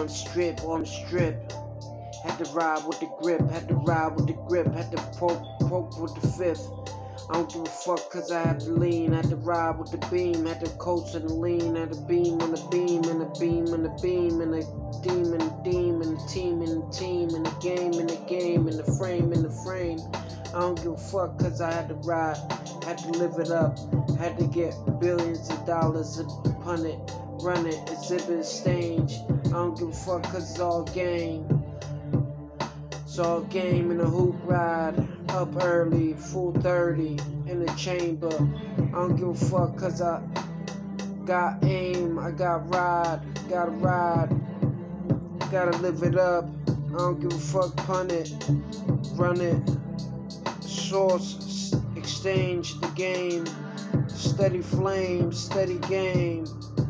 strip or I'm stripped. Had to ride with the grip, had to ride with the grip, had to poke with the fifth. I don't give a fuck cause I had to lean, had to ride with the beam, had to coast and lean, had to beam on the beam, and the beam and the beam, and the deem and the deem, and the team and the team, and the game and the game, and the frame and the frame. I don't give a fuck cause I had to ride, had to live it up, had to get billions of dollars upon it, run it, exhibit stage. I don't give a fuck cause it's all game. It's all game in a hoop ride, up early, full 30, in the chamber. I don't give a fuck cause I got aim, I got ride, gotta ride, gotta live it up. I don't give a fuck, pun it, run it, source, exchange the game, steady flame, steady game.